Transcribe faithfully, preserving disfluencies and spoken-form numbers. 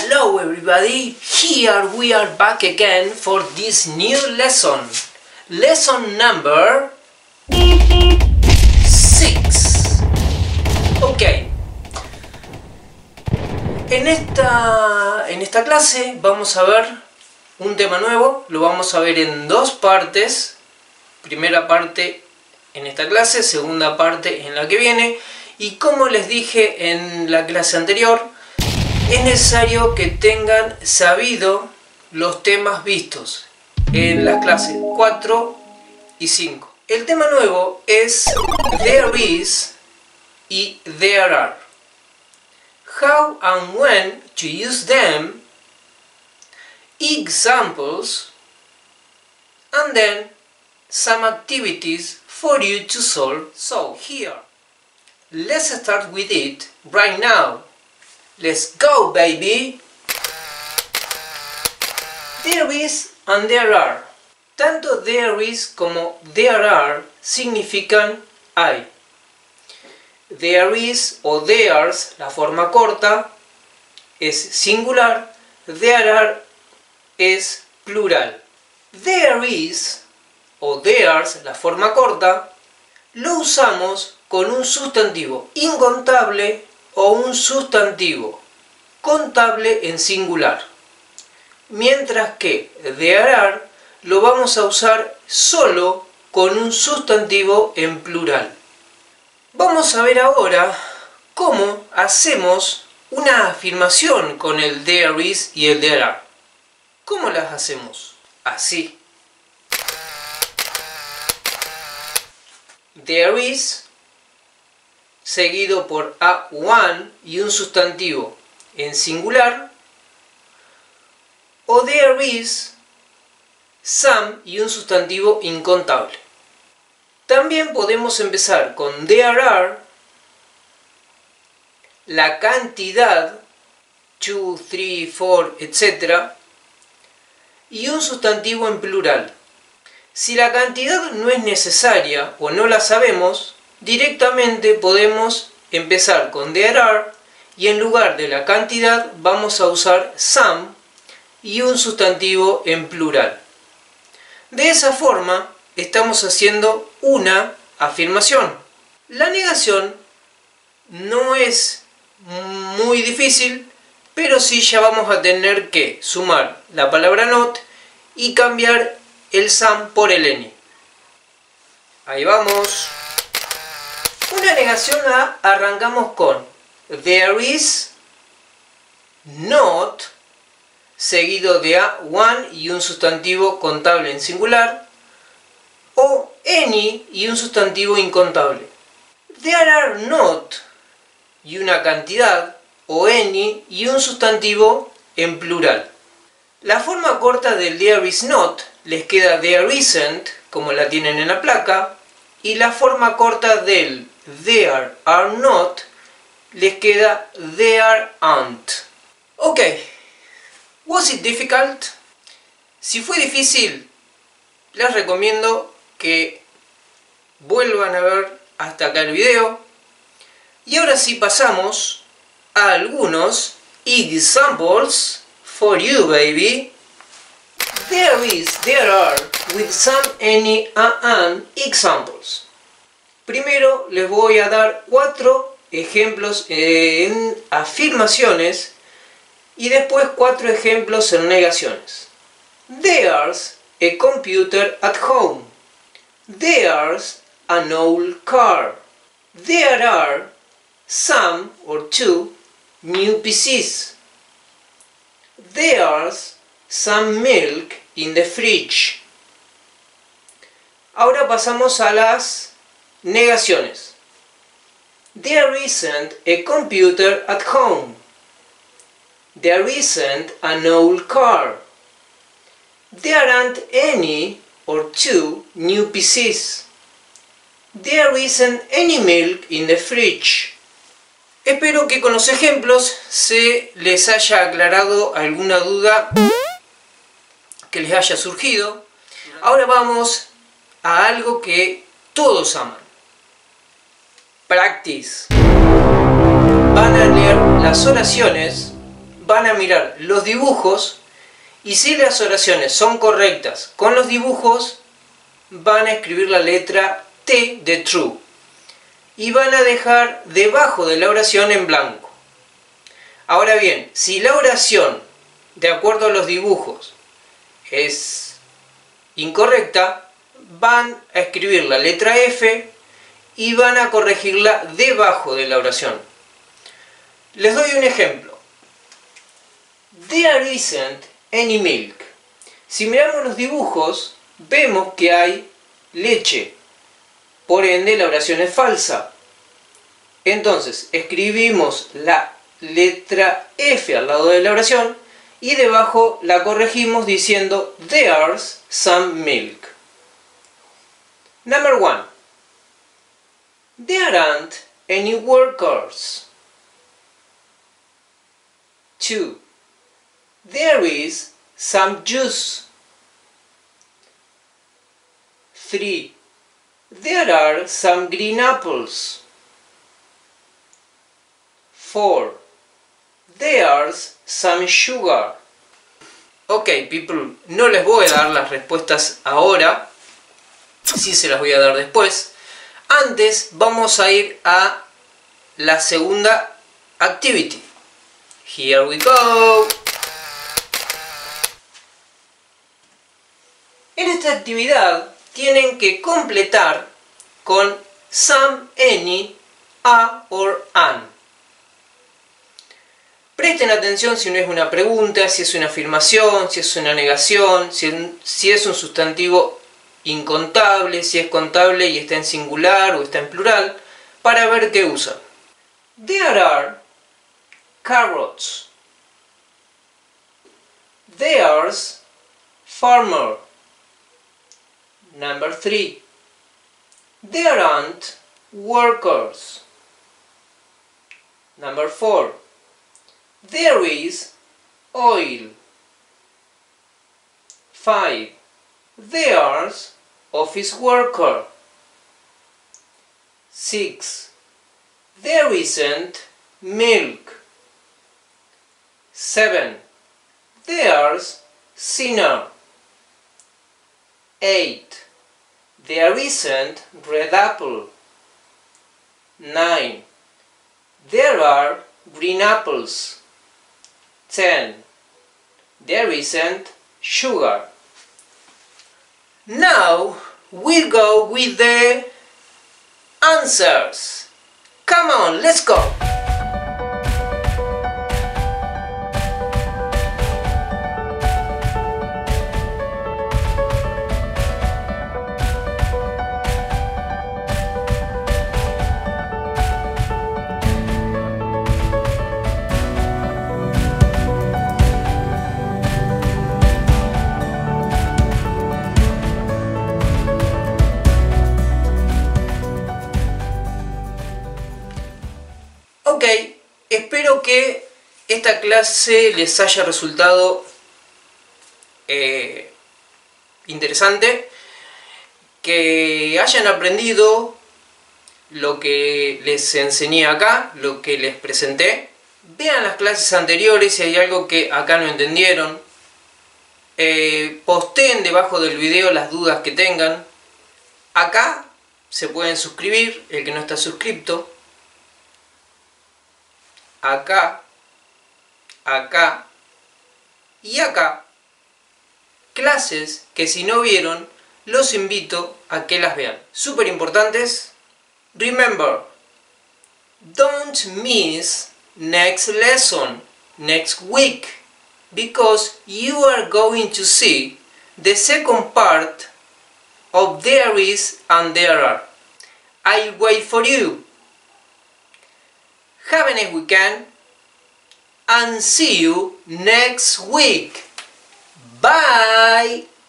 Hello everybody, here we are back again for this new lesson. Lesson number six. Ok. En esta, en esta clase vamos a ver un tema nuevo. Lo vamos a ver en dos partes. Primera parte en esta clase, segunda parte en la que viene. Y como les dije en la clase anterior, es necesario que tengan sabido los temas vistos en las clases cuatro y cinco. El tema nuevo es there is y there are. How and when to use them, examples, and then some activities for you to solve. So here, let's start with it right now. Let's go, baby! There is and there are. Tanto there is como there are significan hay. There is o there's, la forma corta, es singular. There are es plural. There is o there's, la forma corta, lo usamos con un sustantivo incontable o un sustantivo contable en singular, mientras que there are lo vamos a usar solo con un sustantivo en plural. Vamos a ver ahora cómo hacemos una afirmación con el there is y el there are. ¿Cómo las hacemos? Así. There is seguido por a one y un sustantivo en singular, o there is some y un sustantivo incontable. También podemos empezar con there are, la cantidad, two, three, four, etcétera, y un sustantivo en plural. Si la cantidad no es necesaria o no la sabemos, directamente podemos empezar con there are y en lugar de la cantidad vamos a usar some y un sustantivo en plural. De esa forma estamos haciendo una afirmación. La negación no es muy difícil, pero sí ya vamos a tener que sumar la palabra not y cambiar el some por el any. Ahí vamos. Una negación A arrancamos con there is not, seguido de a one y un sustantivo contable en singular, o any y un sustantivo incontable. There are not y una cantidad, o any y un sustantivo en plural. La forma corta del there is not les queda there isn't, como la tienen en la placa, y la forma corta del there are not les queda there aren't. Ok, was it difficult? Si fue difícil, les recomiendo que vuelvan a ver hasta acá el video. Y ahora sí pasamos a algunos examples for you, baby. There is, there are, with some, any, and examples. Primero les voy a dar cuatro ejemplos en afirmaciones y después cuatro ejemplos en negaciones. There's a computer at home. There's an old car. There are some or two new P Cs. There's some milk in the fridge. Ahora pasamos a las negaciones. There isn't a computer at home. There isn't an old car. There aren't any or two new P Cs. There isn't any milk in the fridge. Espero que con los ejemplos se les haya aclarado alguna duda que les haya surgido. Ahora vamos a algo que todos aman. Practice. Van a leer las oraciones van a mirar los dibujos y si las oraciones son correctas con los dibujos, van a escribir la letra T de true y van a dejar debajo de la oración en blanco. Ahora bien, si la oración, de acuerdo a los dibujos, es incorrecta, van a escribir la letra F y van a corregirla debajo de la oración. Les doy un ejemplo. There isn't any milk. Si miramos los dibujos, vemos que hay leche. Por ende, la oración es falsa. Entonces, escribimos la letra F al lado de la oración y debajo la corregimos diciendo There's some milk. Number one. There aren't any workers. Two. There is some juice. Three. There are some green apples. Four. There's some sugar. Ok, people, no les voy a dar las respuestas ahora, sí se las voy a dar después. Antes vamos a ir a la segunda activity. Here we go. En esta actividad tienen que completar con some, any, a or an. Presten atención si no es una pregunta, si es una afirmación, si es una negación, si, si es un sustantivo incontable, si es contable y está en singular o está en plural, para ver qué usan. There are carrots. There's farmer. Number three. There aren't workers. Number four. There is oil. Five. There's office worker. Six. There isn't milk. Seven. There's sinner. Eight. There isn't red apple. Nine. There are green apples. Ten. There isn't sugar. Now we go with the answers. Come on, let's go. Ok, espero que esta clase les haya resultado eh, interesante, que hayan aprendido lo que les enseñé acá, lo que les presenté. Vean las clases anteriores si hay algo que acá no entendieron. Eh, posteen debajo del video las dudas que tengan. Acá se pueden suscribir, el que no está suscripto. Acá, acá y acá, clases que si no vieron, los invito a que las vean. Súper importantes. Remember, don't miss next lesson, next week, because you are going to see the second part of there is and there are. I'll wait for you. Have a nice weekend and see you next week. Bye!